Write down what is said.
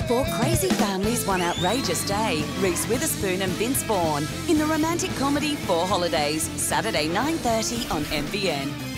Four crazy families, one outrageous day. Reese Witherspoon and Vince Vaughn in the romantic comedy Four Holidays, Saturday 9:30 on NBN.